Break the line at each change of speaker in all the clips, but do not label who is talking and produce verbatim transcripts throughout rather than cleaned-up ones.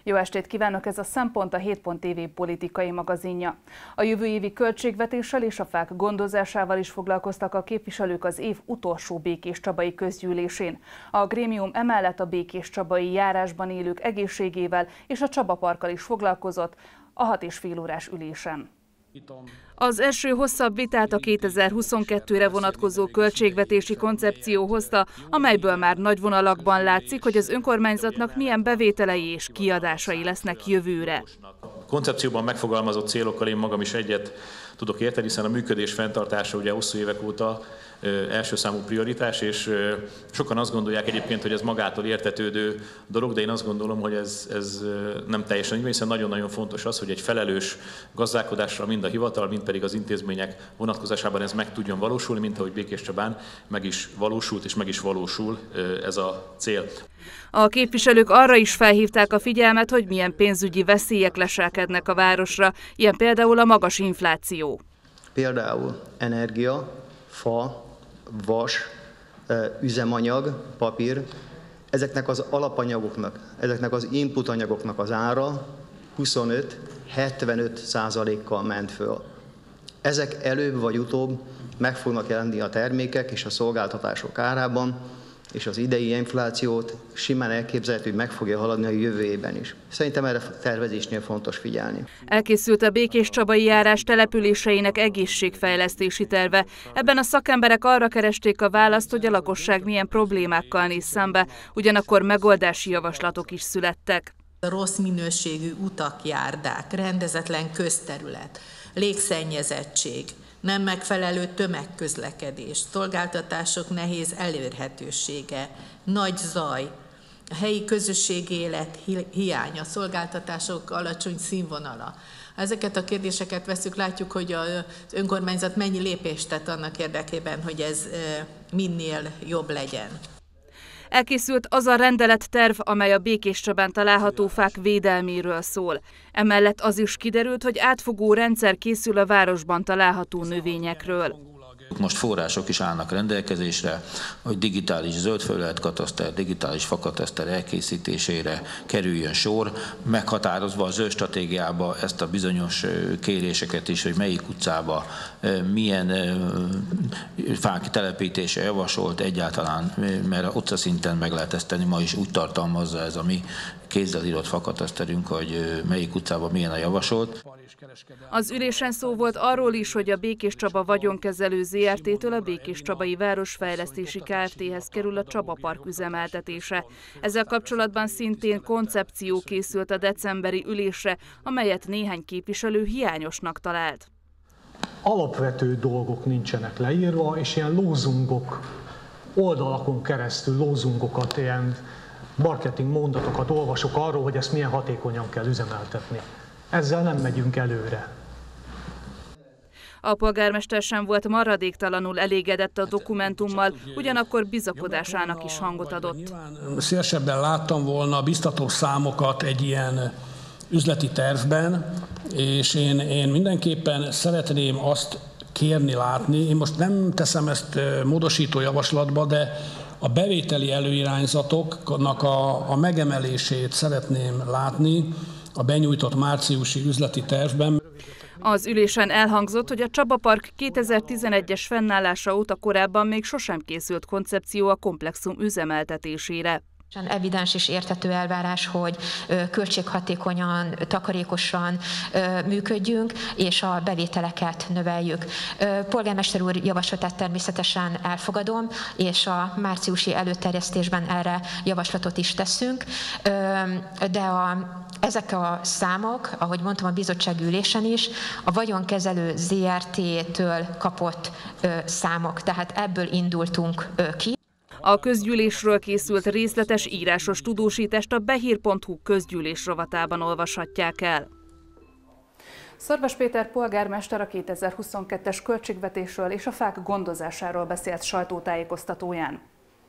Jó estét kívánok, ez a Szempont, a hét pont té vé politikai magazinja. A jövő évi költségvetéssel és a fák gondozásával is foglalkoztak a képviselők az év utolsó békéscsabai közgyűlésén. A grémium emellett a békéscsabai járásban élők egészségével és a Csaba Parkkal is foglalkozott a hat és fél órás ülésen. Az első hosszabb vitát a kétezer-huszonkettőre vonatkozó költségvetési koncepció hozta, amelyből már nagy vonalakban látszik, hogy az önkormányzatnak milyen bevételei és kiadásai lesznek jövőre.
A koncepcióban megfogalmazott célokkal én magam is egyet tudok érteni, hiszen a működés fenntartása ugye hosszú évek óta első számú prioritás, és sokan azt gondolják egyébként, hogy ez magától értetődő dolog, de én azt gondolom, hogy ez, ez nem teljesen így, hiszen nagyon-nagyon fontos az, hogy egy felelős gazdálkodásra mind a hivatal, mind pedig az intézmények vonatkozásában ez meg tudjon valósulni, mint ahogy Békéscsabán meg is valósult és meg is valósul ez a cél.
A képviselők arra is felhívták a figyelmet, hogy milyen pénzügyi veszélyek leselkednek a városra, ilyen például a magas infláció.
Például energia, fa, vas, üzemanyag, papír, ezeknek az alapanyagoknak, ezeknek az input anyagoknak az ára huszonöt-hetvenöt százalékkal ment föl. Ezek előbb vagy utóbb meg fognak jelenni a termékek és a szolgáltatások árában, és az idei inflációt simán elképzelhető, hogy meg fogja haladni a jövő évben is. Szerintem erre a tervezésnél fontos figyelni.
Elkészült a békéscsabai járás településeinek egészségfejlesztési terve. Ebben a szakemberek arra keresték a választ, hogy a lakosság milyen problémákkal néz szembe, ugyanakkor megoldási javaslatok is születtek.
Rossz minőségű utak, járdák, rendezetlen közterület, légszennyezettség, nem megfelelő tömegközlekedés, szolgáltatások nehéz elérhetősége, nagy zaj, a helyi közösségi élet hiánya, szolgáltatások alacsony színvonala. Ha ezeket a kérdéseket veszük, látjuk, hogy az önkormányzat mennyi lépést tett annak érdekében, hogy ez minél jobb legyen.
Elkészült az a rendeletterv, amely a Békéscsabán található fák védelméről szól. Emellett az is kiderült, hogy átfogó rendszer készül a városban található növényekről.
Most források is állnak rendelkezésre, hogy digitális zöldfelületkataszter, digitális fakataszter elkészítésére kerüljön sor, meghatározva a zöld stratégiába ezt a bizonyos kéréseket is, hogy melyik utcába milyen fák telepítése javasolt egyáltalán, mert utcaszinten meg lehet ezt tenni, ma is úgy tartalmazza ez a mi kézzel írott fakataszterünk, hogy melyik utcában milyen a javasolt.
Az ülésen szó volt arról is, hogy a Békéscsaba vagyonkezelő zé er té-től a Békéscsabai Városfejlesztési Kft-hez kerül a Csaba Park üzemeltetése. Ezzel kapcsolatban szintén koncepció készült a decemberi ülésre, amelyet néhány képviselő hiányosnak talált.
Alapvető dolgok nincsenek leírva, és ilyen lózungok, oldalakon keresztül lózungokat, ilyen marketing mondatokat olvasok arról, hogy ezt milyen hatékonyan kell üzemeltetni. Ezzel nem megyünk előre.
A polgármester sem volt maradéktalanul elégedett a dokumentummal, ugyanakkor bizakodásának is hangot adott.
Szélesebben láttam volna biztató számokat egy ilyen üzleti tervben, és én, én mindenképpen szeretném azt kérni, látni, én most nem teszem ezt módosító javaslatba, de a bevételi előirányzatoknak a, a megemelését szeretném látni a benyújtott márciusi üzleti tervben.
Az ülésen elhangzott, hogy a Csaba Park kétezer-tizenegyes fennállása óta korábban még sosem készült koncepció a komplexum üzemeltetésére.
Evidens és érthető elvárás, hogy költséghatékonyan, takarékosan működjünk, és a bevételeket növeljük. Polgármester úr javaslatát természetesen elfogadom, és a márciusi előterjesztésben erre javaslatot is teszünk, de a, ezek a számok, ahogy mondtam a bizottsági ülésen is, a vagyonkezelő zé er té-től kapott számok, tehát ebből indultunk ki.
A közgyűlésről készült részletes írásos tudósítást a behír pont hu közgyűlés rovatában olvashatják el. Szarvas Péter polgármester a kétezer-huszonkettes költségvetésről és a fák gondozásáról beszélt sajtótájékoztatóján.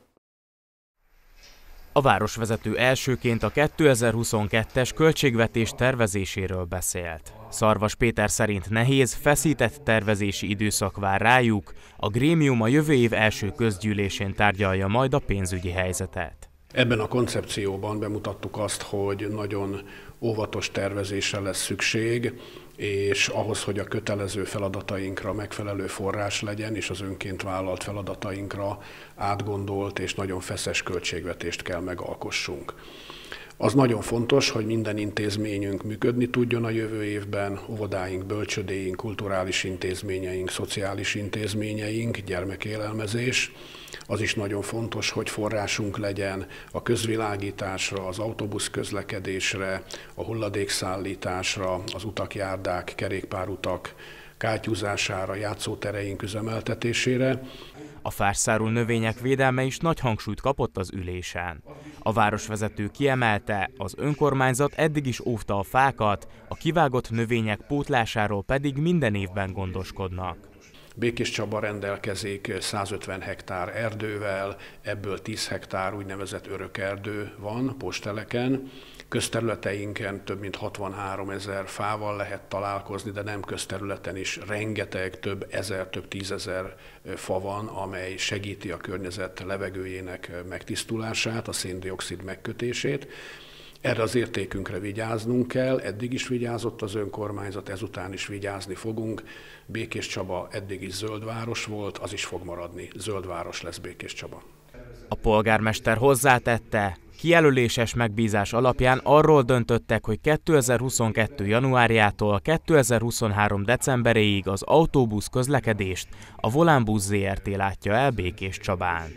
A városvezető elsőként a kétezer-huszonkettes költségvetés tervezéséről beszélt. Szarvas Péter szerint nehéz, feszített tervezési időszak vár rájuk, a grémium a jövő év első közgyűlésén tárgyalja majd a pénzügyi helyzetet.
Ebben a koncepcióban bemutattuk azt, hogy nagyon óvatos tervezésre lesz szükség, és ahhoz, hogy a kötelező feladatainkra megfelelő forrás legyen, és az önként vállalt feladatainkra átgondolt és nagyon feszes költségvetést kell megalkossunk. Az nagyon fontos, hogy minden intézményünk működni tudjon a jövő évben, óvodáink, bölcsödéink, kulturális intézményeink, szociális intézményeink, gyermekélelmezés. Az is nagyon fontos, hogy forrásunk legyen a közvilágításra, az autóbusz közlekedésre, a hulladékszállításra, az utak, járdák, kerékpárutak kátyúzására, játszótereink üzemeltetésére.
A fászszárú növények védelme is nagy hangsúlyt kapott az ülésen. A városvezető kiemelte, az önkormányzat eddig is óvta a fákat, a kivágott növények pótlásáról pedig minden évben gondoskodnak.
Békéscsaba rendelkezik százötven hektár erdővel, ebből tíz hektár úgynevezett örökerdő van posteleken. Közterületeinken több mint hatvanhárom ezer fával lehet találkozni, de nem közterületen is rengeteg, több ezer, több tízezer fa van, amely segíti a környezet levegőjének megtisztulását, a szén-dioxid megkötését. Erre az értékünkre vigyáznunk kell, eddig is vigyázott az önkormányzat, ezután is vigyázni fogunk. Békéscsaba eddig is zöldváros volt, az is fog maradni, zöldváros lesz Békéscsaba.
A polgármester hozzátette, kijelöléses megbízás alapján arról döntöttek, hogy kétezer-huszonkettő januárjától kétezer-huszonhárom decemberéig az autóbusz közlekedést a Volánbusz zé er té látja el Békéscsabán.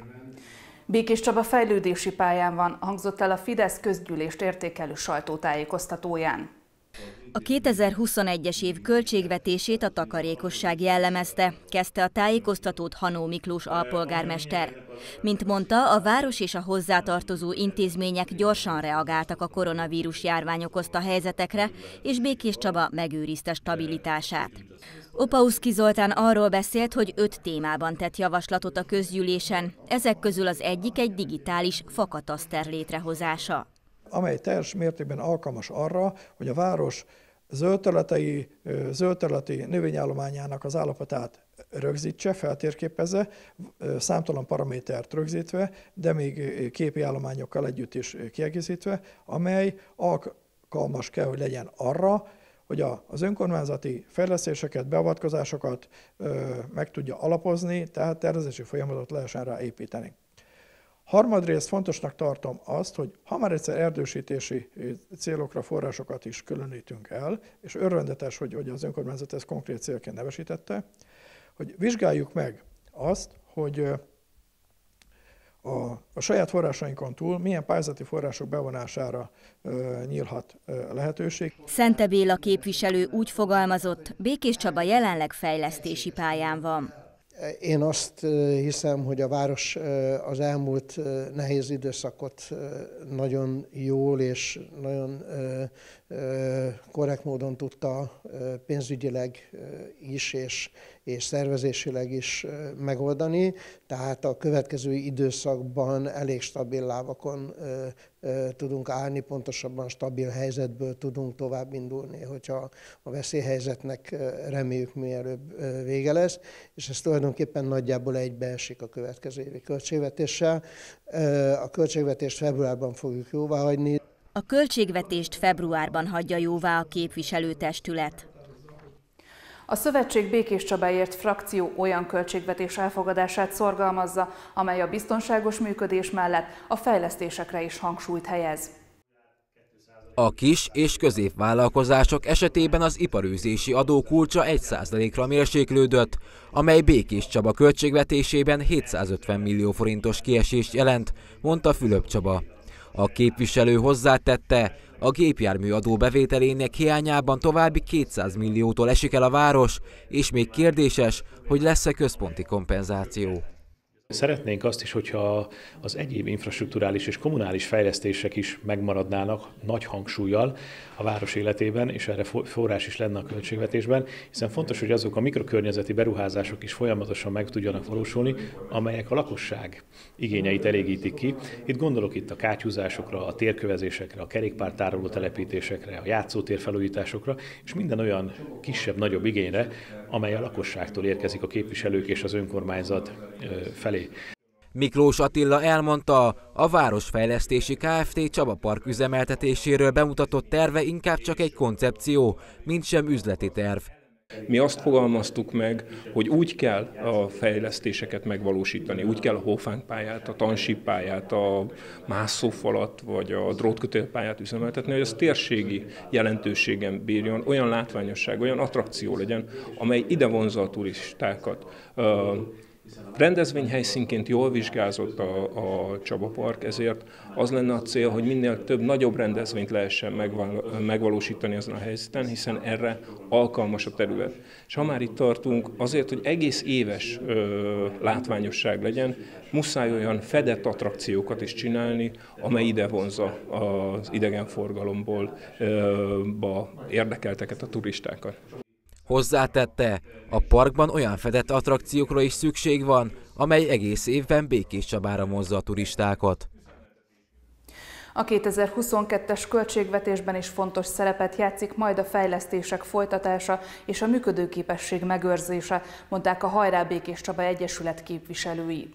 Békéscsaba fejlődési pályán van, hangzott el a Fidesz közgyűlést értékelő sajtótájékoztatóján.
A kétezer-huszonegyes év költségvetését a takarékosság jellemezte, kezdte a tájékoztatót Hanó Miklós alpolgármester. Mint mondta, a város és a hozzátartozó intézmények gyorsan reagáltak a koronavírus járvány okozta helyzetekre, és Békéscsaba megőrizte stabilitását. Opauszki Zoltán arról beszélt, hogy öt témában tett javaslatot a közgyűlésen, ezek közül az egyik egy digitális fakataszter létrehozása,
amely teljes mértékben alkalmas arra, hogy a város zöldterületei, zöldterületi növényállományának az állapotát rögzítse, feltérképezze, számtalan paramétert rögzítve, de még képi állományokkal együtt is kiegészítve, amely alkalmas kell, hogy legyen arra, hogy az önkormányzati fejlesztéseket, beavatkozásokat meg tudja alapozni, tehát tervezési folyamatot lehessen rá építeni. Harmadrészt fontosnak tartom azt, hogy ha már egyszer erdősítési célokra forrásokat is különítünk el, és örvendetes, hogy, hogy az önkormányzat ezt konkrét célként nevesítette, hogy vizsgáljuk meg azt, hogy a, a saját forrásainkon túl milyen pályázati források bevonására ö, nyílhat ö, lehetőség.
Szente Béla képviselő úgy fogalmazott, Békéscsaba jelenleg fejlesztési pályán van.
Én azt hiszem, hogy a város az elmúlt nehéz időszakot nagyon jól és nagyon korrekt módon tudta pénzügyileg is és, és szervezésileg is megoldani, tehát a következő időszakban elég stabil lábakon tudunk állni, pontosabban stabil helyzetből tudunk tovább indulni, hogyha a veszélyhelyzetnek reméljük mielőbb vége lesz, és ez tulajdonképpen nagyjából egybeesik a következő évi költségvetéssel. A költségvetést februárban fogjuk jóváhagyni.
A költségvetést februárban hagyja jóvá a képviselőtestület.
A Szövetség Békéscsabáért frakció olyan költségvetés elfogadását szorgalmazza, amely a biztonságos működés mellett a fejlesztésekre is hangsúlyt helyez.
A kis és középvállalkozások esetében az iparőzési adó kulcsa egy százalékra mérséklődött, amely Békéscsaba költségvetésében hétszázötven millió forintos kiesést jelent, mondta Fülöp Csaba. A képviselő hozzátette, a gépjármű adó bevételének hiányában további kétszáz milliótól esik el a város, és még kérdéses, hogy lesz-e központi kompenzáció.
Szeretnénk azt is, hogyha az egyéb infrastrukturális és kommunális fejlesztések is megmaradnának nagy hangsúllyal a város életében, és erre forrás is lenne a költségvetésben, hiszen fontos, hogy azok a mikrokörnyezeti beruházások is folyamatosan meg tudjanak valósulni, amelyek a lakosság igényeit elégítik ki. Itt gondolok itt a kátyúzásokra, a térkövezésekre, a kerékpártároló telepítésekre, a játszótér felújításokra, és minden olyan kisebb-nagyobb igényre, amely a lakosságtól érkezik a képviselők és az önkormányzat felé.
Miklós Attila elmondta, a Városfejlesztési Kft. Csaba Park üzemeltetéséről bemutatott terve inkább csak egy koncepció, mint sem üzleti terv.
Mi azt fogalmaztuk meg, hogy úgy kell a fejlesztéseket megvalósítani, úgy kell a hófánkpályát, a tansíppályát, a mászófalat vagy a drótkötélpályát üzemeltetni, hogy az térségi jelentőségen bírjon, olyan látványosság, olyan attrakció legyen, amely ide vonzza a turistákat. Rendezvényhelyszínként jól vizsgázott a, a Csaba Park, ezért az lenne a cél, hogy minél több nagyobb rendezvényt lehessen megval, megvalósítani ezen a helyszínen, hiszen erre alkalmas a terület. És ha már itt tartunk, azért, hogy egész éves ö, látványosság legyen, muszáj olyan fedett attrakciókat is csinálni, amely ide vonzza az idegenforgalomból ö, ba érdekelteket, a turistákat.
Hozzátette, a parkban olyan fedett attrakciókra is szükség van, amely egész évben Békéscsabára vonzza a turistákat.
A kétezer-huszonkettes költségvetésben is fontos szerepet játszik majd a fejlesztések folytatása és a működőképesség megőrzése, mondták a Hajrá Békéscsaba Egyesület képviselői.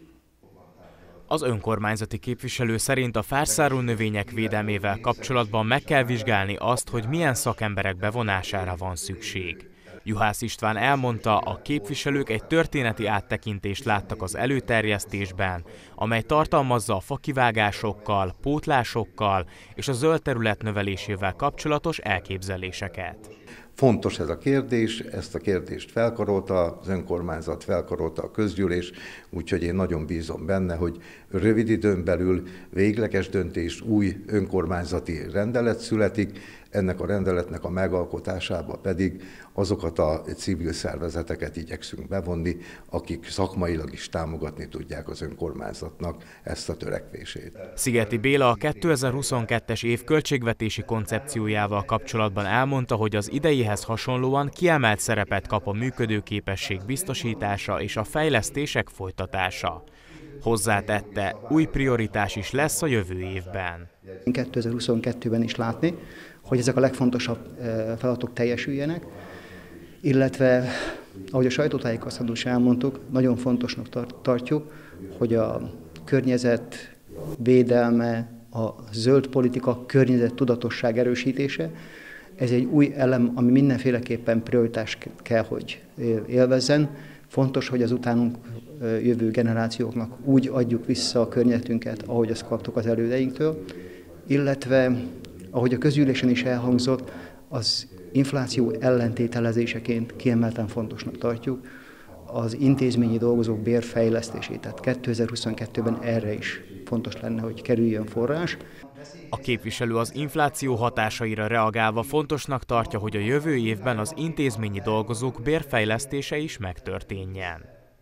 Az önkormányzati képviselő szerint a fászáró növények védelmével kapcsolatban meg kell vizsgálni azt, hogy milyen szakemberek bevonására van szükség. Juhász István elmondta, a képviselők egy történeti áttekintést láttak az előterjesztésben, amely tartalmazza a fakivágásokkal, pótlásokkal és a zöld terület növelésével kapcsolatos elképzeléseket.
Fontos ez a kérdés, ezt a kérdést felkarolta az önkormányzat, felkarolta a közgyűlés, úgyhogy én nagyon bízom benne, hogy rövid időn belül végleges döntés, új önkormányzati rendelet születik, ennek a rendeletnek a megalkotásába pedig azokat a civil szervezeteket igyekszünk bevonni, akik szakmailag is támogatni tudják az önkormányzatnak ezt a törekvését.
Szigeti Béla a kétezer-huszonkettes év költségvetési koncepciójával kapcsolatban elmondta, hogy az ideihez hasonlóan kiemelt szerepet kap a működőképesség biztosítása és a fejlesztések folytatása. Hozzátette, új prioritás is lesz a jövő évben.
kétezer-huszonkettőben is látni, hogy ezek a legfontosabb feladatok teljesüljenek, illetve, ahogy a sajtótájékoztatón is elmondtuk, nagyon fontosnak tartjuk, hogy a környezet védelme, a zöld politika, környezet tudatosság erősítése, ez egy új elem, ami mindenféleképpen prioritás kell, hogy élvezzen. Fontos, hogy az utánunk jövő generációknak úgy adjuk vissza a környezetünket, ahogy azt kaptuk az elődeinktől, illetve, ahogy a közgyűlésen is elhangzott, az infláció ellentételezéseként kiemelten fontosnak tartjuk az intézményi dolgozók bérfejlesztését. Tehát kétezer-huszonkettőben erre is fontos lenne, hogy kerüljön forrás.
A képviselő az infláció hatásaira reagálva fontosnak tartja, hogy a jövő évben az intézményi dolgozók bérfejlesztése is megtörténjen.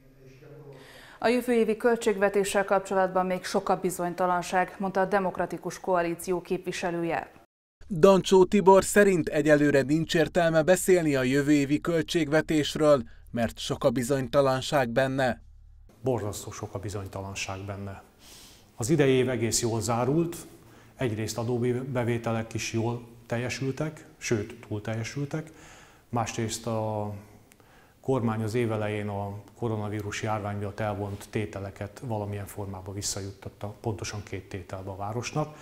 A jövő évi költségvetéssel kapcsolatban még sok a bizonytalanság, mondta a Demokratikus Koalíció képviselője.
Dancsó Tibor szerint egyelőre nincs értelme beszélni a jövő évi költségvetésről, mert sok a bizonytalanság benne.
Borzasztó sok a bizonytalanság benne. Az idei év egész jól zárult, egyrészt adóbevételek is jól teljesültek, sőt túl teljesültek, másrészt a kormány az év elején a koronavírus járvány miatt elvont tételeket valamilyen formában visszajuttatta, pontosan két tételbe a városnak.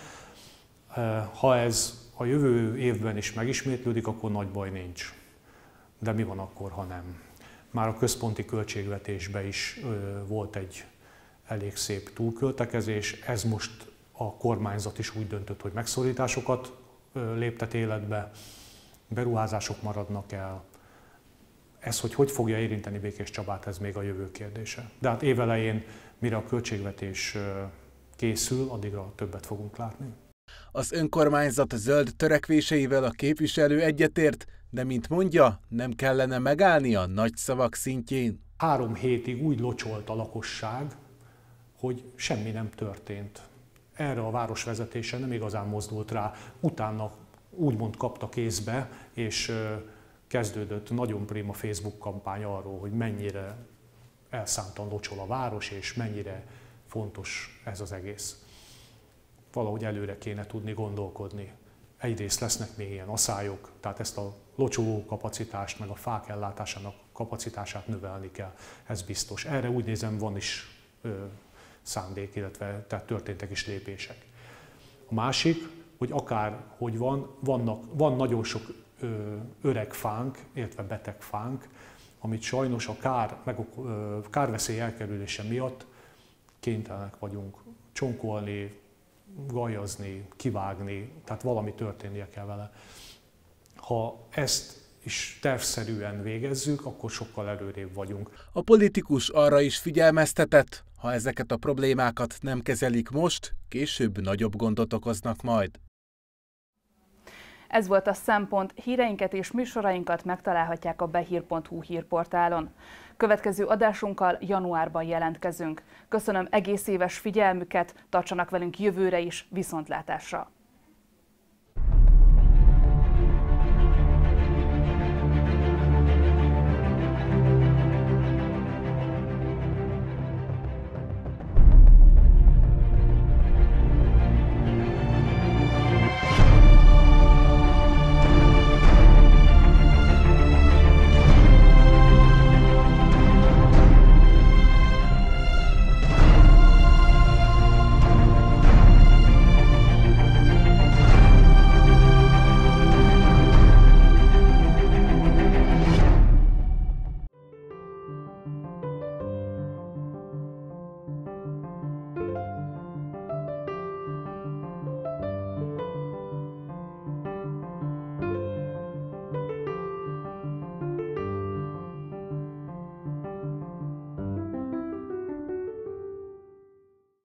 Ha ez a jövő évben is megismétlődik, akkor nagy baj nincs. De mi van akkor, ha nem? Már a központi költségvetésben is volt egy elég szép túlköltekezés, ez most a kormányzat is úgy döntött, hogy megszorításokat léptet életbe, beruházások maradnak el. Ez, hogy hogy fogja érinteni Békéscsabát, ez még a jövő kérdése. De hát évelején, mire a költségvetés készül, addigra többet fogunk látni.
Az önkormányzat zöld törekvéseivel a képviselő egyetért, de mint mondja, nem kellene megállni a nagy szavak szintjén.
Három hétig úgy locsolt a lakosság, hogy semmi nem történt. Erre a városvezetése nem igazán mozdult rá. Utána úgymond kapta kézbe, és kezdődött nagyon prima Facebook kampány arról, hogy mennyire elszántan locsol a város, és mennyire fontos ez az egész. Valahogy előre kéne tudni gondolkodni. Egyrészt lesznek még ilyen aszályok, tehát ezt a locsoló kapacitást, meg a fák ellátásának kapacitását növelni kell, ez biztos. Erre úgy nézem, van is ö, szándék, illetve tehát történtek is lépések. A másik, hogy akár hogy van, vannak, van nagyon sok ö, öreg fánk, illetve beteg fánk, amit sajnos a kár, meg a kárveszély elkerülése miatt kénytelenek vagyunk csonkolni, gajazni, kivágni, tehát valami történnie kell vele. Ha ezt is tervszerűen végezzük, akkor sokkal előrébb vagyunk.
A politikus arra is figyelmeztetett, ha ezeket a problémákat nem kezelik most, később nagyobb gondot okoznak majd.
Ez volt a Szempont. Híreinket és műsorainkat megtalálhatják a behír pont hu hírportálon. Következő adásunkkal januárban jelentkezünk. Köszönöm egész éves figyelmüket, tartsanak velünk jövőre is, viszontlátásra!